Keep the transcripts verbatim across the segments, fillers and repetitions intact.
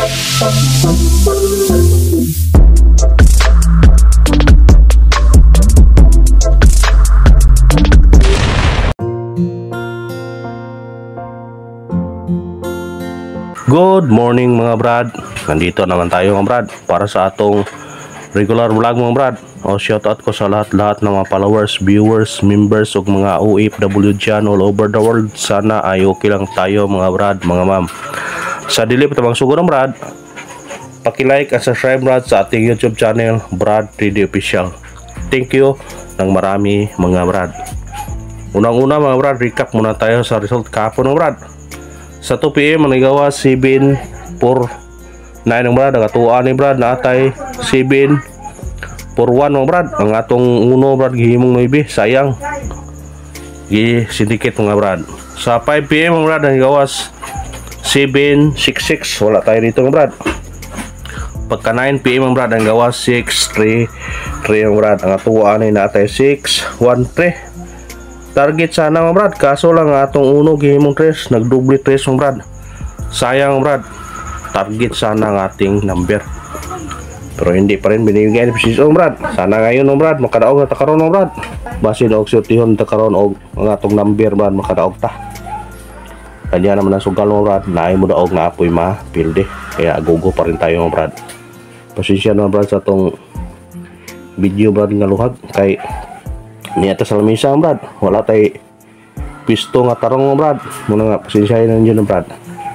Good morning mga brad. Nandito naman tayo mga brad para sa atong regular vlog mga brad. O shoutout ko sa lahat-lahat ng mga followers, viewers, members ug mga O F W dyan all over the world. Sana ay okay lang tayo mga brad, mga ma'am. Sa dili pa tabang sugod ng brad, paki-like at subscribe brad sa ating YouTube channel Brad three D Official. Thank you ng marami mga brad. Unang-una mga brad, recap muna tayo sa result kahapon mga brad. Sa two P M manigawa seven four nine ng brad, ang atuan ni brad na atay seven four one ng brad. Ang atong uno brad gihimong maybe sayang gi syndicate mga brad. Sa five P M ng brad nagawas seven six six, wala tayo dito ng brad. Pagka nine P M ang brad ang gawas six three three ng brad. Ang atuan ni na atay six one three. Target sana mga brad, kaso lang atong uno gihimong tres, nagdubli tres mga brad. Sayang mga brad, target sana ang ating number, pero hindi pa rin binibigay ni Preciso mga brad. Sana ngayon mga brad makadaog na takaron mga brad, basin og sutihon takaron og ang atong number brad makadaog ta. Kanya naman ang sugal mga brad, naay mo daog na apoy mapilde, kaya agogo pa rin tayo mga brad. Pasensya na brad sa atong video brad nga luhag, kay niya sa lamisa brad, wala tay pisto nga tarong brad. Muna nga pasensyahin ninyo na brad.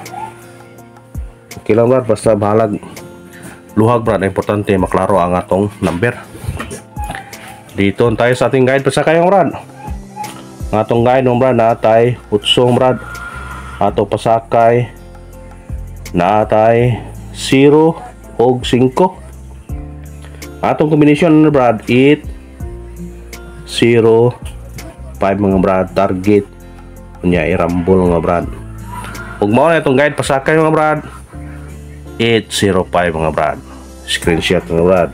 Okay lang brad, basta bahalag luhag brad, importante maklaro ang atong number. Dito tayo sa ating guide pasakay brad. Ang atong guide ng brad na atay putsong brad, ato pasakay na atay zero og five. Atong kombinasyon brad eight zero five mga brad, target kunya irambol mga brad. Ug mao na itong guide pasakay mga brad eight zero five mga brad. Screenshot mga brad.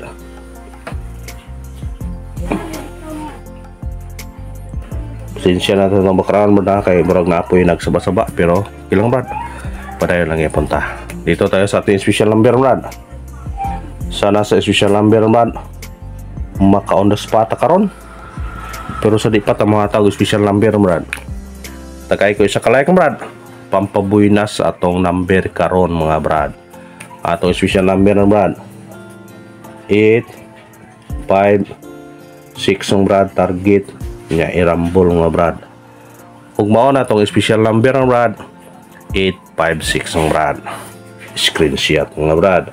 Pasensya na ito ng background brad, kay murag na apoy nagsaba-saba, pero ilang brad padayon lang ipunta. Dito tayo sa ating special number brad. Sana sa special number brad maka on the spot karon, pero sa di pa ta mga tawag special number brad. Takay ko isa kalay brad, pampabuinas atong number karon mga brad. Atong special number brad eight five six ng brad, target nya irambol mga brad. Ug mao na atong special number ng brad eight five six ng brad. Screenshot mga brad.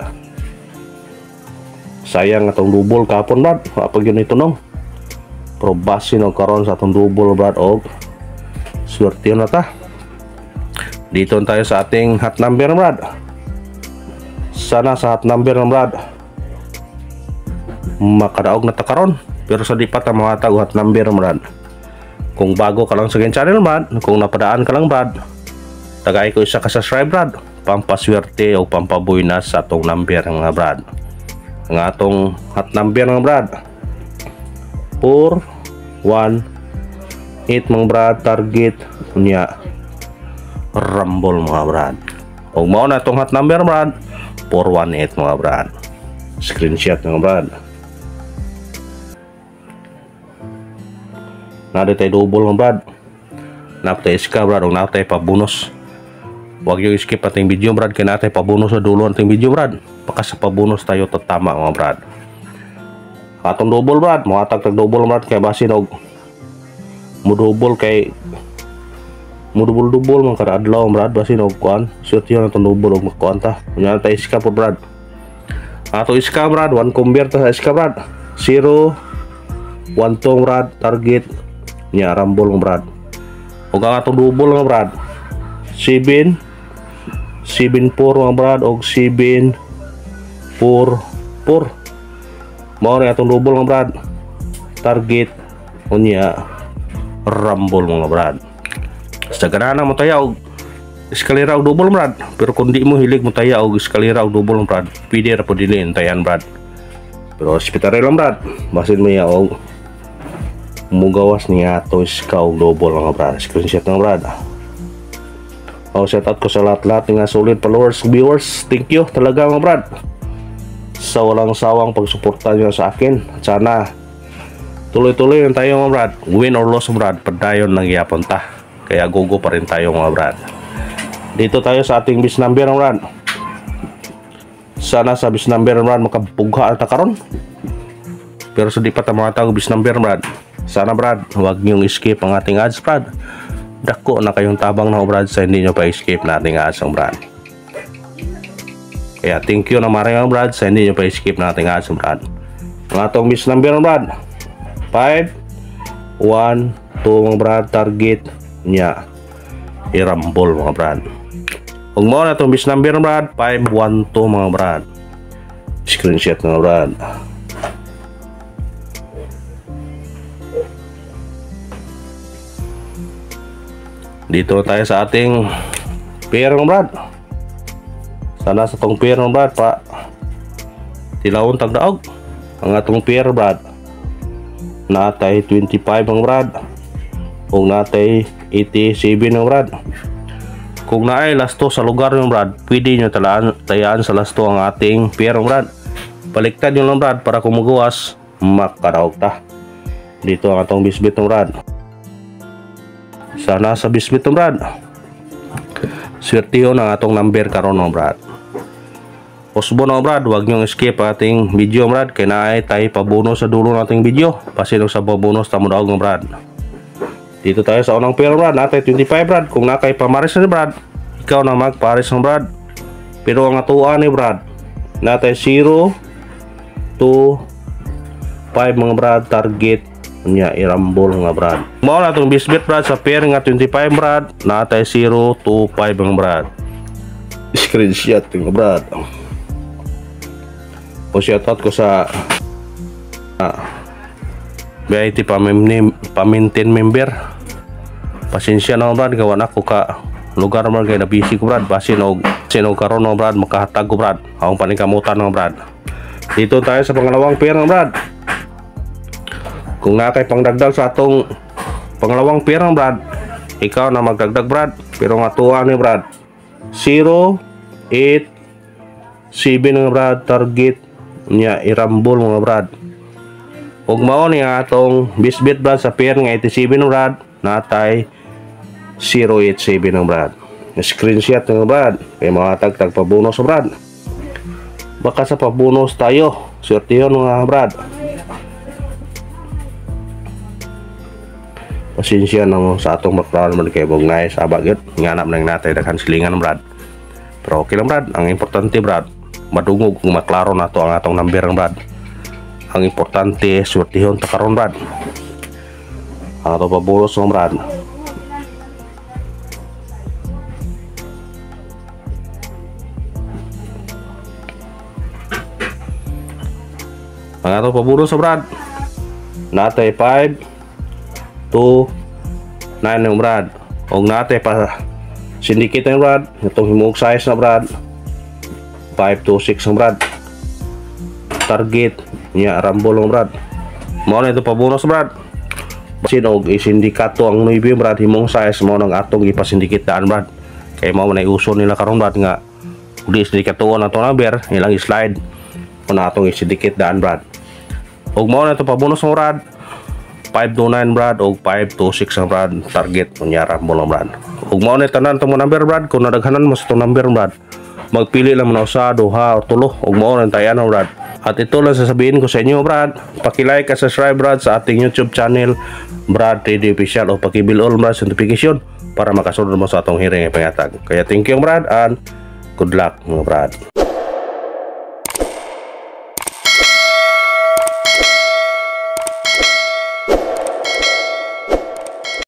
Sayang atong double kapon brad, apag yun ito nong, pero basin o karon sa atong double brad og swerte na ta. Dito tayo sa ating hot number brad. Sana sa hot number ng brad makadaog na ta karon, pero sa di pa ta mahatag hot number brad. Kung bago ka lang sa aking channel brad, kung napadaan ka lang brad, tagay ko isa ka subscribe brad, pampaswerte o pampabuinas sa atong number mga brad. Ang atong hot number mga brad four one eight mga brad, target niya rambol mga brad. Ug mao na itong hot number brad four one eight mga brad. Screenshot mga brad. Nada tayo double mga brad, napatay iska brad, o napatay pa bonus. Huwag yung skip ating video brad, kaya natay pa bonus sa dulo ating video brad, pagka sa pa bonus tayo tatama mga brad. Atong double brad, mahatag tag double brad, kay basin og mo double kay mo double double man kada adlaw brad, basin og kuan shoot yun atong double og makuan ta. Kunya ta iska po brad. Ato iska brad, one convert sa iska brad zero one two brad, target nya rambol ng brad. Ug ang atong double nga brad seven seven four mga brad og seven four four. Mao na atong double mga brad, target unya rambol mga brad. Sa ganana mo taya og eskalera og double brad, pero kung di mo hilig mo taya og eskalera og double brad, pwede ra po dili tayan brad. Pero hospital lang brad, basin mo ya og mugawas niya to iska og double mga brad. Screenshot ng brad. O shout out ko sa lahat-lahat ng solid followers, viewers. Thank you talaga mga brad sa walang sawang pagsuporta nyo sa akin. At sana tuloy-tuloy lang tayo mga brad. Win or loss brad, padayon nang yapon ta. Kaya gogo pa rin tayo mga brad. Dito tayo sa ating bis number mga brad. Sana sa bis number mga brad makabugha at karon. Pero sa di pa mga tao bis number brad. Sana brad, huwag niyong escape ang ating ads brad. Dako na kayong tabang na brad sa hindi nyo pa escape na ating ads ang brad. Kaya thank you na maraming brad sa hindi nyo pa escape na ating ads ang brad. Ang atong bis number brad five one two mga brad, target nya irambol mga brad. Kung mo na itong bis number brad five one two mga brad, screenshot mga brad. Dito tayo sa ating pair ng brad. Sana sa tong pair ng brad pa tilawon tagdaog ang atong pair brad. Natay twenty-five ng brad. Kung natay eighty-seven ng brad. Kung naay lasto sa lugar ng brad, pwede nyo talaan, tayaan sa lasto ang ating pair ng brad. Baliktad nyo lang brad para kumugawas makadaog ta. Dito ang atong bisbit ng brad. Sana sa bisbit ng brad swertiho ng atong number karon ng brad. Usbo na brad, huwag nyong skip ating video brad. Kaya naay tayo pabonus sa dulo ng ating video. Pasinong sa pabonus tamo daog ng brad. Dito tayo sa unang pair brad. Natay twenty-five brad. Kung nakay pamaris na brad, ikaw na magparis ng brad. Pero ang atuan ni brad natay zero two five mga brad, target nya irambol nga brad. Mao na itong bisbit brad sa pair nga twenty-five brad, natay zero two five mga brad. Screenshot nga brad. O shoutout ko sa ah, B I T pamintin member. Pasensya na brad, gawa na ko ka lugar man kay na busy ko brad. Basin og sinog karon no brad, makahatag ko brad. Akong paningkamutan no brad. Dito tayo sa pangalawang pair ng brad. Kung nakay pangdagdag sa atong pangalawang pair ng brad, ikaw na magdagdag brad. Pero nga tuwa ni brad zero eight seven nga brad, target nya irambol mga brad. Ug mao ni atong bisbit brad sa pair nga eighty-seven brad, natay zero eight seven ng brad. Screenshot ng brad kay mahatag tag pabonus brad. Baka sa pabonus tayo swertihon mga brad. Pasensya nang sa atong background man kay bugnay sa bagyot nganap nang natay daghan silingan brad. Pero okay lang brad, ang importante brad madungog kung maklaro nato ang atong number brad. Ang importante swertihon ta karon brad. Ang atong pabonus ng brad. Ang atong pabonus brad natay five two nine ng brad. Og natay pa syndicate ng brad, itong himog size na brad five two six ng brad, target nya rambol ng brad. Mao na ito pa bonus brad. Basin og isindikato ang nuibi brad, himong size mao nang atong ipasindicate daan brad. Kay mao na iuso nila karon brad nga udi sindikato na to number ilang slide kung atong isindicate daan brad. Og mao na ito pa bonus ng brad five two nine brad o five two six ang brad, target kunyara mo lang brad. Ug mao na tanan tong number brad, kung nadaghanan mo sa tong number brad, magpili lang mo na usa, duha o tulo ug mao na tayan brad. At ito lang sasabihin ko sa inyo brad, paki-like at subscribe brad sa ating YouTube channel Brad T D Official o paki-bell all brad sa notification para makasunod mo sa atong hearing pangatag. Kaya thank you brad and good luck mga brad.